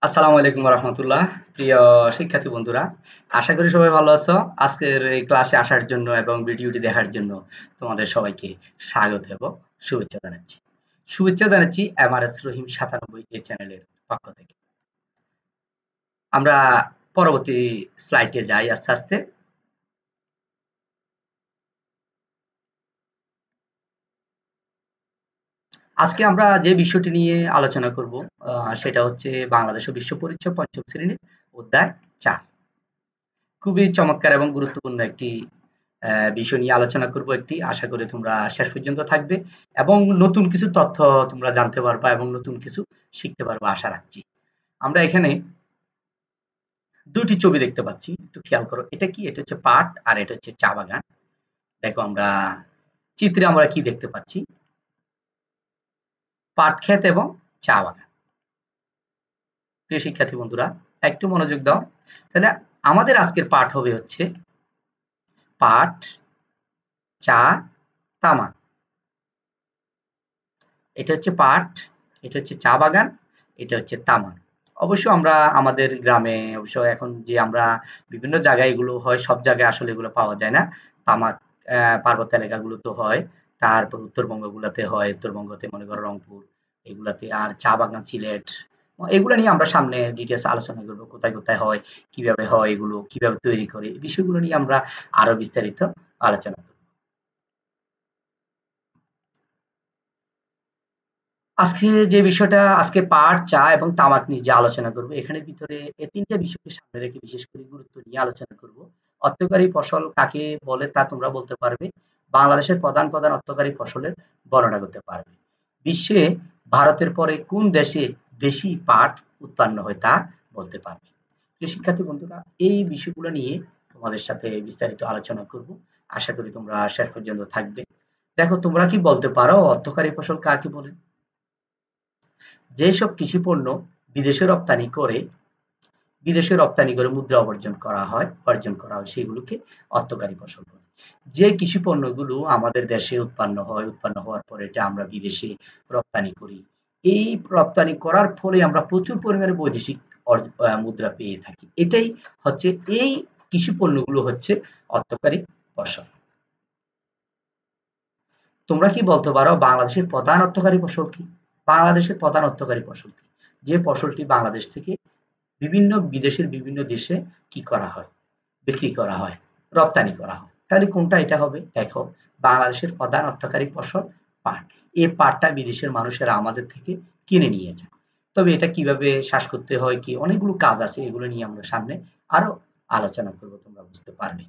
আসসালামু আলাইকুম রহমতুল্লাহ। প্রিয় শিক্ষার্থী বন্ধুরা, আশা করি সবাই ভালো আছো। আজকের এই ক্লাসে আসার জন্য এবং ভিডিওটি দেখার জন্য তোমাদের সবাইকে স্বাগত এবং শুভেচ্ছা জানাচ্ছি। শুভেচ্ছা জানাচ্ছি এমআরএস রহিম ৯৭ এই চ্যানেলের পক্ষ থেকে। আমরা পরবর্তী স্লাইডে যাই আস্তে আস্তে। আজকে আমরা যে বিষয়টি নিয়ে আলোচনা করব সেটা হচ্ছে বাংলাদেশ ও বিশ্ব পরিচয় পঞ্চম শ্রেণীর অধ্যায় ৪। খুবই চমৎকার এবং গুরুত্বপূর্ণ একটি বিষয় নিয়ে আলোচনা করব একটি। আশা করি তোমরা শেষ পর্যন্ত থাকবে এবং নতুন কিছু তথ্য তোমরা জানতে পারবা এবং নতুন কিছু শিখতে পারবা আশা রাখছি। আমরা এখানে ২ টি ছবি দেখতে পাচ্ছি। একটু খেয়াল করো। এটা কি? এটা হচ্ছে পাট আর এটা হচ্ছে চা বাগান। দেখো আমরা চিত্রে আমরা কি দেখতে পাচ্ছি? পাট ক্ষেত এবং চা বাগান। প্রিয় শিক্ষার্থী বন্ধুরা, একটু মনোযোগ দাও। তাহলে আমাদের আজকের পাঠ হবে হচ্ছে পাট, চা, তামাক। এটা হচ্ছে পাট, এটা হচ্ছে চা বাগান, এটা হচ্ছে তামাক। অবশ্য আমরা আমাদের গ্রামে অবশ্য এখন যে আমরা বিভিন্ন জায়গায় এগুলো হয়, সব জায়গায় আসলে এগুলো পাওয়া যায় না। তামাক পার্বত্য এলাকাগুলোতে হয়, তারপর উত্তরবঙ্গগুলাতে হয়, উত্তরবঙ্গতে মনে করো রংপুর এগুলাতে, আর চা বাগান সিলেট। এগুলো নিয়ে আমরা সামনে ডিটেইলস আলোচনা করব। কোথায়, কোথায় হয়, কিভাবে হয় এগুলো, কিভাবে তৈরি করে, এই বিষয়গুলো নিয়ে আমরা আরো বিস্তারিত আলোচনা করব। আজকে যে বিষয়টা আজকে পাট, চা এবং তামাক নিয়ে যে আলোচনা করব, এখানের ভিতরে এই ৩ টা বিষয়কে সামনে রেখে বিশেষ করে গুরুত্ব নিয়ে আলোচনা করব। অর্থকরী ফসল কাকে বলে তা তোমরা বলতে পারবে। বাংলাদেশের প্রধান, প্রধান অর্থকরী ফসলের বর্ণনা করতে পারবে। বিশ্বে ভারতের পরে কোন দেশে বেশি পাট উৎপন্ন হয় তা বলতে পারবে। প্রিয় শিক্ষার্থী বন্ধুরা, এই বিষয়গুলো নিয়ে তোমাদের সাথে বিস্তারিত আলোচনা করব। আশা করি তোমরা শেষ পর্যন্ত থাকবে। দেখো তোমরা কি বলতে পারো অর্থকরী ফসল কাকে বলে? যেসব কৃষি পণ্য বিদেশে রপ্তানি করে মুদ্রা অর্জন করা হয় সেগুলোকে অর্থকরী ফসল বলে। যে কৃষি পণ্যগুলো আমাদের দেশে উৎপন্ন হওয়ার পরে এটা আমরা বিদেশে রপ্তানি করি, এই রপ্তানি করার ফলে আমরা প্রচুর পরিমাণে বৈদেশিক মুদ্রা পেয়ে থাকি। এটাই হচ্ছে, এই কৃষি পণ্যগুলো হচ্ছে অর্থকরী ফসল। তোমরা কি বলতে পারো বাংলাদেশের প্রধান অর্থকরী ফসল কি? বাংলাদেশের প্রধান অর্থকরী ফসল কি? যে ফসলটি বাংলাদেশ থেকে বিদেশের বিভিন্ন দেশে কি করা হয়? বিক্রি করা হয়, রপ্তানি করা হয়। তাহলে কোনটা এটা হবে? দেখো, বাংলাদেশের প্রধান অর্থকরী ফসল পাট। এই পাটটা বিদেশের মানুষেরা আমাদের থেকে কিনে নিয়ে যায়। তবে এটা কিভাবে চাষ করতে হয়, কি অনেকগুলো কাজ আছে, এগুলো নিয়ে আমরা সামনে আরো আলোচনা করব, তোমরা বুঝতে পারবে।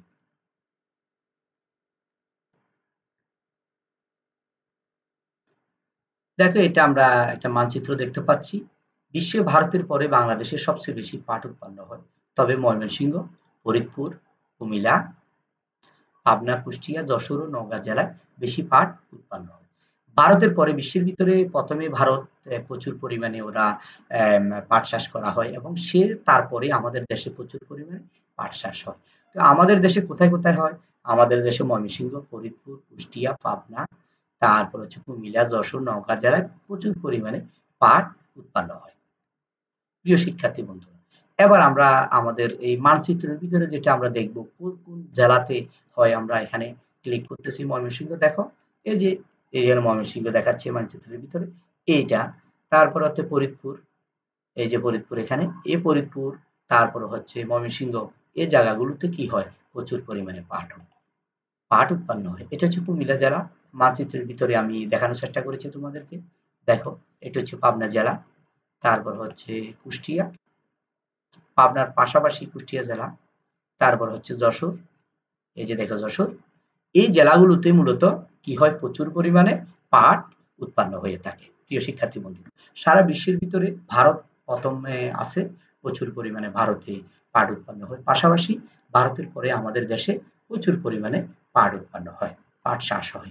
দেখো, এটা আমরা একটা মানচিত্র দেখতে পাচ্ছি। বিশ্বে ভারতের পরে বাংলাদেশে সবচেয়ে বেশি পাট উৎপন্ন হয়। তবে ময়মনসিংহ, ফরিদপুর, কুমিল্লা, পাবনা, কুষ্টিয়া, যশোর ও নওগাঁ জেলায় বেশি পাট উৎপন্ন হয়। ভারতের পরে বিশ্বের ভিতরে প্রথমে ভারত প্রচুর পরিমাণে ওরা পাট চাষ করা হয় এবং তারপরে আমাদের দেশে প্রচুর পরিমাণে পাট চাষ হয়। তো আমাদের দেশে কোথায় কোথায় হয়? আমাদের দেশে ময়মনসিংহ, ফরিদপুর, কুষ্টিয়া, পাবনা, তারপর হচ্ছে কুমিল্লা, যশোর, নওগাঁ জেলায় প্রচুর পরিমাণে পাট উৎপন্ন হয়। প্রিয় শিক্ষার্থী বন্ধুরা, এবার আমরা আমাদের এই মানচিত্রের ভিতরে যেটা আমরা দেখব কোন কোন জেলাতে হয়, আমরা এখানে ক্লিক করতেছি। ময়মনসিংহ দেখো, এই যে এখানে ময়মনসিংহ দেখাচ্ছে মানচিত্রের ভিতরে এইটা। তারপর হচ্ছে ফরিদপুর, এই যে ফরিদপুর এখানে, এই ফরিদপুর, তারপর হচ্ছে ময়মনসিংহ, এই জায়গাগুলোতে কি হয়? প্রচুর পরিমাণে পাট উৎপন্ন হয়। এটা হচ্ছে কুমিল্লা জেলা। মানচিত্রের ভিতরে আমি দেখানোর চেষ্টা করেছি তোমাদেরকে। দেখো, এটা হচ্ছে পাবনা জেলা, তারপর হচ্ছে কুষ্টিয়া, পাবনার পাশাপাশি কুষ্টিয়া জেলা, তারপর হচ্ছে যশোর, এই যে দেখো যশোর। এই জেলাগুলোতে মূলত কি হয়? প্রচুর পরিমাণে পাট উৎপন্ন হয়ে থাকে। প্রিয় শিক্ষার্থী বন্ধু, সারা বিশ্বের ভিতরে ভারত প্রথমে আছে। প্রচুর পরিমাণে ভারতে পাট উৎপন্ন হয়। পাশাপাশি ভারতের পরে আমাদের দেশে প্রচুর পরিমাণে পাট উৎপন্ন হয়, পাট চাষ হয়।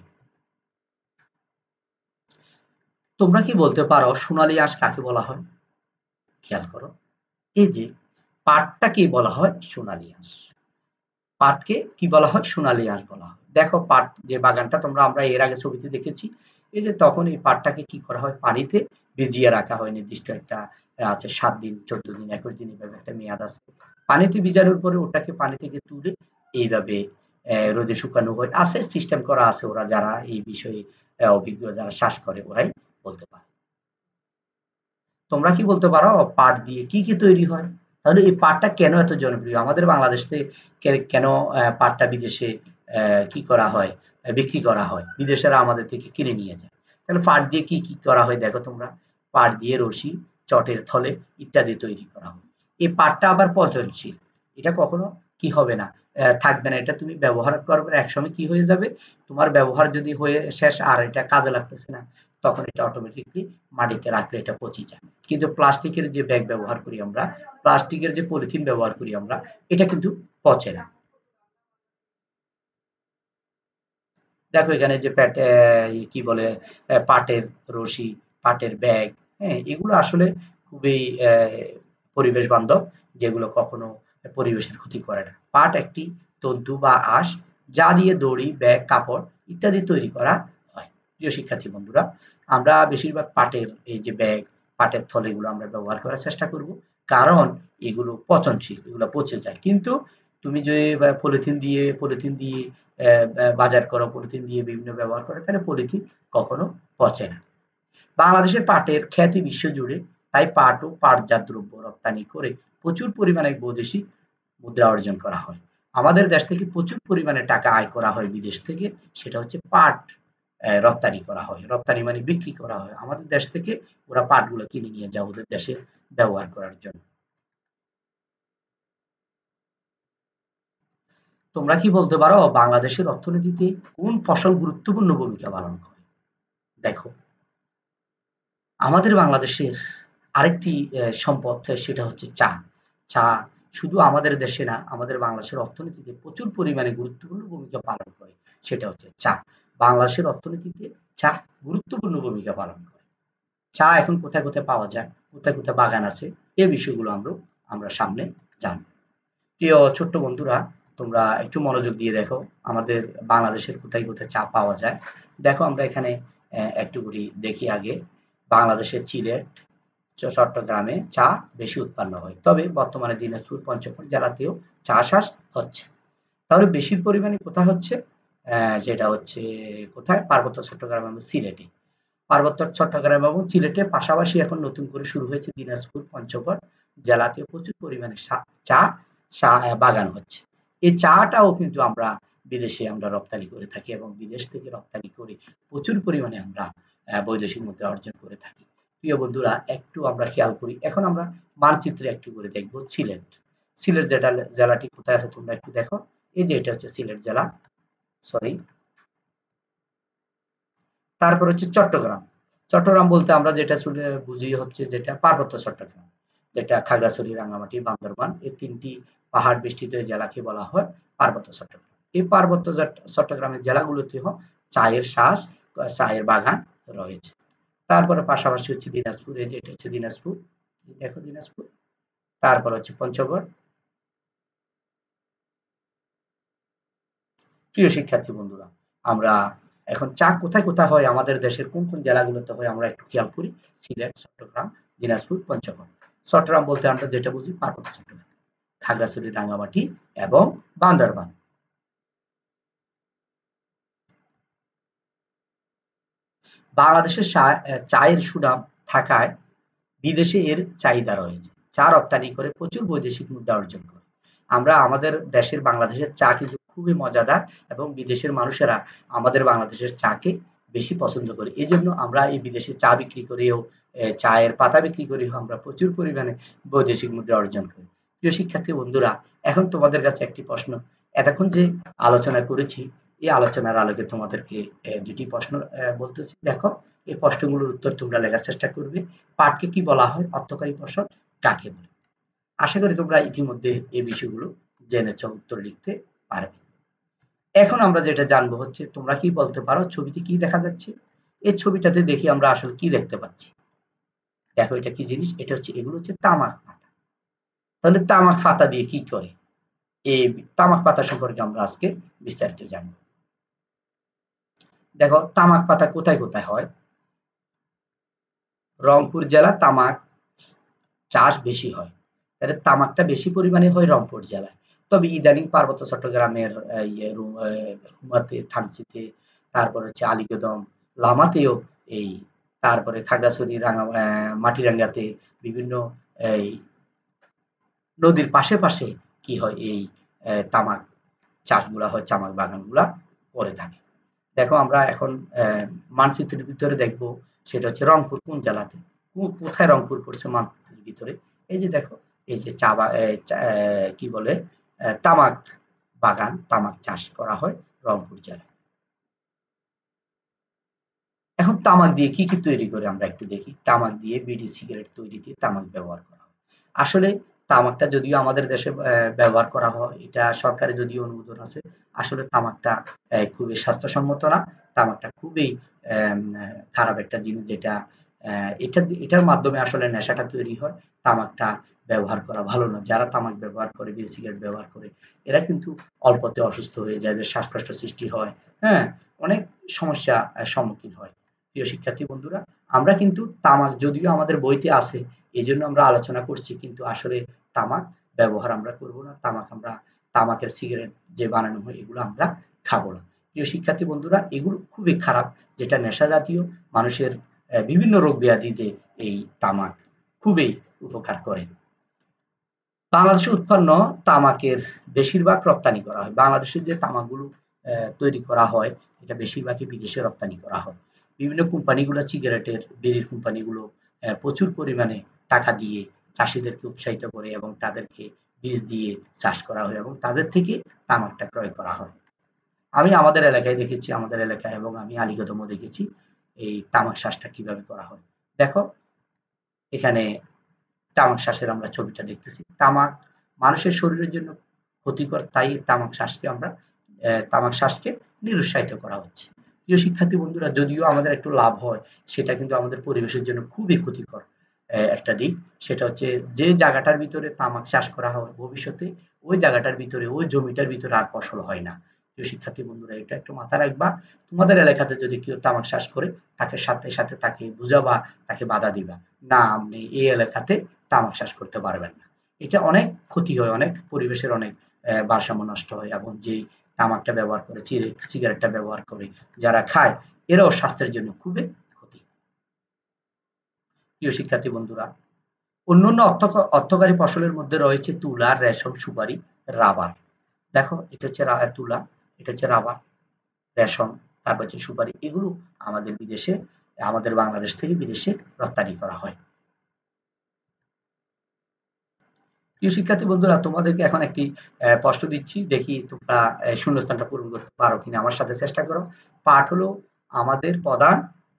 তোমরা কি বলতে পারো সোনালী আঁশ কাকে বলা হয়? খেয়াল করো, এই যে পাটটাকে বলা হয় সোনালী আঁশ। পাটকে কি বলা হয়? সোনালী আঁশ বলা হয়। দেখো, পাট যে বাগানটা আমরা এর আগে ছবিতে দেখেছি, এই যে তখন এই পাটটাকে কি করা হয়? পানিতে ভিজিয়ে রাখা হয় নির্দিষ্ট একটা আছে 7 দিন, 14 দিন, 21 দিন, এভাবে একটা মেয়াদ আছে। পানিতে ভিজানোর পরে ওটাকে পানি থেকে তুলে এইভাবে রোদে শুকানো হয়। আছে, সিস্টেম করা আছে, ওরা যারা এই বিষয়ে অভিজ্ঞ, যারা চাষ করে ওরাই বলতে পারে। তোমরা কি বলতে পারো পাট দিয়ে কি কি তৈরি হয়? তাহলে এই পাটটা কেন এত জনপ্রিয়? আমাদের বাংলাদেশে কেন পাটটা বিদেশে কি করা হয়? বিক্রি করা হয়। বিদেশেরা আমাদের থেকে কিনে নিয়ে যায়। তাহলে পাট দিয়ে কি কি করা হয় দেখো তোমরা। পাট দিয়ে রশি, চটের থলে ইত্যাদি তৈরি করা হয়। এই পাটটা আবার পচনশীল। এটা কখনো কি হবে না, থাকবে না। এটা তুমি ব্যবহার করবে, একসময় কি হয়ে যাবে, তোমার ব্যবহার যদি হয়ে শেষ আর এটা কাজে লাগতেছে না, তখন এটা অটোমেটিকলি মাটিতে রাখলে এটা পচে যায়। কিন্তু প্লাস্টিকের যে ব্যাগ ব্যবহার করি আমরা, প্লাস্টিকের যে পলিথিন ব্যবহার করি আমরা, এটা কিন্তু পচে না। দেখো এখানে যে কি বলে, পাটের রশি, পাটের ব্যাগ, হ্যাঁ, এগুলো আসলে খুবই পরিবেশ বান্ধব, যেগুলো কখনো পরিবেশের ক্ষতি করে না। পাট একটি তন্তু বা আঁশ, যা দিয়ে দড়ি, ব্যাগ, কাপড় ইত্যাদি তৈরি করা হয়। প্রিয় শিক্ষার্থী বন্ধুরা, আমরা বেশিরভাগ পাটের এই যে ব্যাগ, পাটের থলে এগুলো আমরা ব্যবহার করার চেষ্টা করব, কারণ এগুলো পচনশীল, এগুলো পচে যায়। কিন্তু তুমি যদি পলিথিন দিয়ে বাজার করো, পলিথিন দিয়ে বিভিন্ন ব্যবহার করে, তাহলে পলিথিন কখনো পচে না। বাংলাদেশের পাটের খ্যাতি বিশ্বজুড়ে, তাই পাট ও পাটজাত দ্রব্য রপ্তানি করে প্রচুর পরিমাণে বৈদেশিক মুদ্রা অর্জন করা হয়। আমাদের দেশ থেকে প্রচুর পরিমাণে টাকা আয় করা হয় বিদেশ থেকে, সেটা হচ্ছে পাট রপ্তানি করা হয়। রপ্তানি মানে বিক্রি করা হয়। আমাদের দেশ থেকে ওরা পাটগুলো কিনে নিয়ে যায় ওদের দেশে ব্যবহার করার জন্য। তোমরা কি বলতে পারো বাংলাদেশের অর্থনীতিতে কোন ফসল গুরুত্বপূর্ণ ভূমিকা পালন করে? দেখো, আমাদের বাংলাদেশের আরেকটি সম্পদ, সেটা হচ্ছে চা। চা শুধু আমাদের দেশে না, আমাদের বাংলাদেশের অর্থনীতিতে প্রচুর পরিমাণে গুরুত্বপূর্ণ ভূমিকা পালন করে, সেটা হচ্ছে চা। বাংলাদেশের অর্থনীতিতে চা গুরুত্বপূর্ণ ভূমিকা পালন করে। চা এখন কোথায় কোথায় পাওয়া যায়, কোথায় কোথায় বাগান আছে, এই বিষয়গুলো আমরা সামনে জানব। প্রিয় ছোট্ট বন্ধুরা, তোমরা একটু মনোযোগ দিয়ে দেখো আমাদের বাংলাদেশের কোথায় কোথায় চা পাওয়া যায়। দেখো আমরা এখানে একটু করে দেখি আগে। বাংলাদেশের সিলেট, চট্টগ্রামে চা বেশি উৎপন্ন হয়, তবে বর্তমানে দিনাজপুর, পঞ্চগড় জেলাতেও চাষাবাদ হচ্ছে। তাহলে বেশি পরিমাণে কোথায় হচ্ছে? যেটা হচ্ছে কোথায়, পার্বত্য চট্টগ্রাম এবং সিলেটে। পার্বত্য চট্টগ্রাম এবং সিলেটের পাশাপাশি এখন নতুন করে শুরু হয়েছে দিনাজপুর, পঞ্চগড় জেলাতেও প্রচুর পরিমাণে চা চা বাগান হচ্ছে। এই চাটাও কিন্তু আমরা বিদেশে আমরা রপ্তানি করে থাকি, এবং বিদেশ থেকে রপ্তানি করে প্রচুর পরিমাণে আমরা বৈদেশিক মুদ্রা অর্জন করে থাকি। প্রিয় বন্ধুরা, একটু আমরা খেয়াল করি। এখন আমরা মানচিত্রে একটু করে দেখব সিলেট। সিলেট জেলাটি কোথায় আছে তোমরা একটু দেখো। এই যে এটা হচ্ছে সিলেট জেলা, সরি। তারপর হচ্ছে চট্টগ্রাম। চট্টগ্রাম বলতে আমরা যেটা বুঝি হচ্ছে যেটা পার্বত্য চট্টগ্রাম, যেটা খাগড়াছড়ি, রাঙ্গামাটি, বান্দরবান, এই তিনটি পাহাড় বেষ্টিত জেলাকে বলা হয় পার্বত্য চট্টগ্রাম। এই পার্বত্য চট্টগ্রামের জেলাগুলোতেও চায়ের শ্বাস, চায়ের বাগান রয়েছে। তারপরে পাশাপাশি হচ্ছে দিনাজপুর, এই যে এটা হচ্ছে দিনাজপুর, দেখো দিনাজপুর। তারপর হচ্ছে পঞ্চগড়। প্রিয় শিক্ষার্থী বন্ধুরা, আমরা এখন চা কোথায় কোথায় হয়, আমাদের দেশের কোন কোন জেলাগুলোতে হয়, আমরা একটু খেয়াল করি। সিলেট, চট্টগ্রাম, দিনাজপুর, পঞ্চগড়। চট্টগ্রাম বলতে আমরা যেটা বুঝি পার্বত্য চট্টগ্রাম, খাগড়াছড়ি, রাঙ্গামাটি এবং বান্দরবান। বাংলাদেশের চায়ের সুনাম থাকায় বিদেশে এর চাহিদা রয়েছে। চা রপ্তানি করে প্রচুর বৈদেশিক মুদ্রা অর্জন করে। আমরা আমাদের দেশের বাংলাদেশের চা কিন্তু খুবই মজাদার, এবং বিদেশের মানুষেরা আমাদের বাংলাদেশের চাকে বেশি পছন্দ করে। এজন্য আমরা এই বিদেশে চা বিক্রি করেও, চায়ের পাতা বিক্রি করেও আমরা প্রচুর পরিমাণে বৈদেশিক মুদ্রা অর্জন করি। প্রিয় শিক্ষার্থী বন্ধুরা, এখন তোমাদের কাছে একটি প্রশ্ন। এতক্ষণ যে আলোচনা করেছি, এই আলোচনার আলোকে তোমাদেরকে দুটি প্রশ্ন বলতেছি। দেখো, এই প্রশ্নগুলোর উত্তর তোমরা লেখার চেষ্টা করবে। পাটকে কি বলা হয়? অর্থকরী ফসল কাকে বলে? আশা করি তোমরা ইতিমধ্যে এই বিষয়গুলো জেনেছ, উত্তর লিখতে পারবে। এখন আমরা যেটা জানবো হচ্ছে, তোমরা কি বলতে পারো ছবিতে কি দেখা যাচ্ছে? এই ছবিটাতে দেখি আমরা আসলে কি দেখতে পাচ্ছি। দেখো এটা কি জিনিস? এটা হচ্ছে, এগুলো হচ্ছে তামাক পাতা। তাহলে তামাক পাতা দিয়ে কি করে? এই তামাক পাতা সম্পর্কে আমরা আজকে বিস্তারিত জানবো। দেখো তামাক পাতা কোথায় কোথায় হয়। রংপুর জেলা তামাক চাষ বেশি হয়, তাহলে তামাকটা বেশি পরিমাণে হয় রংপুর জেলায়। তবে ইদানিং পার্বত্য চট্টগ্রামের রুমাতে, থানচিতে, তারপর হচ্ছে আলীকদম, লামাতেও এই, তারপরে খাগড়াছড়ি, মাটিরাঙ্গাতে, বিভিন্ন এই নদীর পাশে পাশে কি হয়, এই তামাক চাষগুলা হয়, তামাক বাগানগুলা করে থাকে। দেখো আমরা এখন মানচিত্রের ভিতরে দেখবো, সেটা হচ্ছে রংপুর কোন জেলাতে, কোথায় রংপুর পড়ছে মানচিত্রের ভিতরে। এই যে দেখো, এই যে কি বলে তামাক বাগান, তামাক চাষ করা হয় রংপুর জেলায়। এখন তামাক দিয়ে কি কি তৈরি করে আমরা একটু দেখি। তামাক দিয়ে বিড়ি, সিগারেট তৈরিতে তামাক ব্যবহার করা হয়। আসলে তামাকটা যদিও আমাদের দেশে ব্যবহার করা হয়, এটা সরকারের যদিও অনুমোদন আছে, আসলে তামাকটা খুবই স্বাস্থ্যসম্মত না। তামাকটা খুবই খারাপ একটা জিনিস, যেটা এটার মাধ্যমে আসলে নেশাটা তৈরি হয়। তামাকটা ব্যবহার করা ভালো না। যারা তামাক ব্যবহার করে, বিড়ি সিগারেট ব্যবহার করে, এরা কিন্তু অল্পতে অসুস্থ হয়ে যায়, এদের শ্বাসকষ্ট সৃষ্টি হয়, হ্যাঁ, অনেক সমস্যা সম্মুখীন হয়। প্রিয় শিক্ষার্থী বন্ধুরা, আমরা কিন্তু তামাক যদিও আমাদের বইতে আছে, এই জন্য আমরা আলোচনা করছি, কিন্তু আসলে তামাক ব্যবহার আমরা করব না। তামাকের সিগারেট যে বানানো হয়, এগুলো আমরা খাবো না। প্রিয় শিক্ষার্থী বন্ধুরা, এগুলো খুবই খারাপ, যেটা নেশা জাতীয়, মানুষের বিভিন্ন রোগ ব্যাধিতে এই তামাক খুবই উপকার করে। বাংলাদেশে উৎপন্ন তামাকের বেশিরভাগ রপ্তানি করা হয়। বাংলাদেশের যে তামাকগুলো তৈরি করা হয়, এটা বেশিরভাগই বিদেশে রপ্তানি করা হয়। বিভিন্ন কোম্পানিগুলো, সিগারেটের, বিড়ির কোম্পানিগুলো প্রচুর পরিমাণে টাকা দিয়ে চাষিদেরকে উৎসাহিত করে এবং তাদেরকে বীজ দিয়ে চাষ করা হয় এবং তাদের থেকে তামাকটা ক্রয় করা হয়। আমি আমাদের এলাকায় দেখেছি, আমাদের এলাকায়, এবং আমি আলীকদমও দেখেছি এই তামাক চাষটা কিভাবে করা হয়। দেখো, এখানে তামাক শ্বাসের আমরা ছবিটা দেখতেছি। তামাক মানুষের শরীরের জন্য ক্ষতিকর, তাই তামাক শ্বাসকে নিরুৎসাহিত করা হচ্ছে। প্রিয় শিক্ষার্থী বন্ধুরা, যদিও আমাদের একটু লাভ হয়, সেটা কিন্তু আমাদের পরিবেশের জন্য খুবই ক্ষতিকর একটা দিক। সেটা হচ্ছে, যে জায়গাটার ভিতরে তামাক চাষ করা হয়, ভবিষ্যতে ওই জায়গাটার ভিতরে, ওই জমিটার ভিতরে আর ফসল হয় না। প্রিয় শিক্ষার্থী বন্ধুরা, এটা একটু মাথা রাখবা। তোমাদের এলাকাতে যদি কেউ তামাক চাষ করে, তাকে সাথে সাথে তাকে বুঝাবা, তাকে বাধা দিবা, না আপনি এই এলাকাতে তামাক চাষ করতে পারবেন না। এটা অনেক ক্ষতি হয়, অনেক পরিবেশের অনেক ভারসাম্য নষ্ট হয়, এবং যে তামাকটা ব্যবহার করে, সিগারেটটা ব্যবহার করে যারা খায়, এরাও স্বাস্থ্যের জন্য খুবই ক্ষতি। প্রিয় শিক্ষার্থী বন্ধুরা, অন্যান্য অর্থকারী ফসলের মধ্যে রয়েছে তুলা, রেশম, সুপারি, রাবার। দেখো, এটা হচ্ছে তুলা, এটা হচ্ছে রাবার, রেশম, তারপর হচ্ছে সুপারি। এগুলো আমাদের বাংলাদেশ থেকে বিদেশে রপ্তানি করা হয়। প্রিয় শিক্ষার্থী বন্ধুরা, তোমাদেরকে এখন একটি প্রশ্ন দিচ্ছি, দেখি তোমরা শূন্যস্থানটা পূরণ করতে পারো কিনা। আমার সাথে চেষ্টা করো। পাঠ হলো আমাদের প্রধান,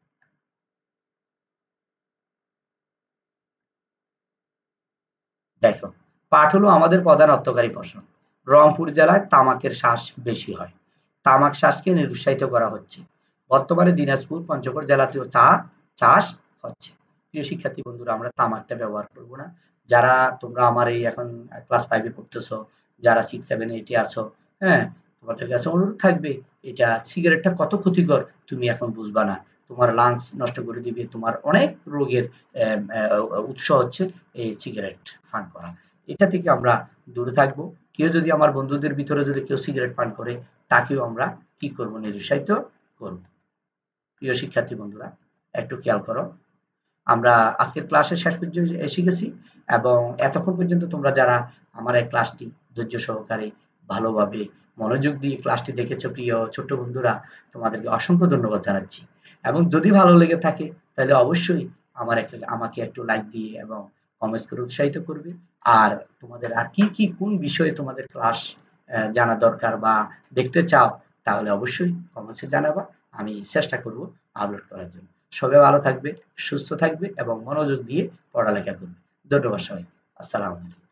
দেখো, পাট হলো আমাদের প্রধান অর্থকরী ফসল। রংপুর জেলায় তামাকের চাষ বেশি হয়। তামাক চাষকে নিরুৎসাহিত করা হচ্ছে। বর্তমানে দিনাজপুর, পঞ্চগড় জেলাতেও চা চাষ হচ্ছে। প্রিয় শিক্ষার্থী বন্ধুরা, আমরা তামাকটা ব্যবহার করব না। যারা তোমরা আমার এই এখন ক্লাস 5 এ পড়তেছো, যারা 6, 7, 8 এ আছো, হ্যাঁ, তোমাদের কাছে অনুরোধ থাকবে, এটা সিগারেটটা কত ক্ষতিকর তুমি এখন বুঝবা না। তোমার লাংস নষ্ট করে দিবে, তোমার অনেক রোগের উৎস হচ্ছে এই সিগারেট পান করা। এটা থেকে আমরা দূরে থাকবো। কেউ যদি, আমার বন্ধুদের ভিতরে যদি কেউ সিগারেট পান করে, তাকেও আমরা কি করব, নিরুৎসাহিত করব। প্রিয় শিক্ষার্থী বন্ধুরা, একটু খেয়াল করো। আমরা আজকের ক্লাসের শেষ পর্যন্ত এসে গেছি, এবং এতক্ষণ পর্যন্ত তোমরা যারা আমার এই ক্লাসটি ধৈর্য সহকারে, ভালোভাবে, মনোযোগ দিয়ে ক্লাসটি দেখেছো, প্রিয় ছোট্ট বন্ধুরা, তোমাদেরকে অসংখ্য ধন্যবাদ জানাচ্ছি। এবং যদি ভালো লেগে থাকে, তাহলে অবশ্যই আমাকে একটু লাইক দিয়ে এবং কমেন্টস করে উৎসাহিত করবে। আর তোমাদের আর কি কোন বিষয়ে তোমাদের ক্লাস জানা দরকার বা দেখতে চাও, তাহলে অবশ্যই কমেন্টসে জানাবা। আমি চেষ্টা করব আপলোড করার জন্য। সবাই ভালো থাকবে, সুস্থ থাকবে এবং মনোযোগ দিয়ে পড়ালেখা করবে। ধন্যবাদ সবাইকে। আসসালামু আলাইকুম।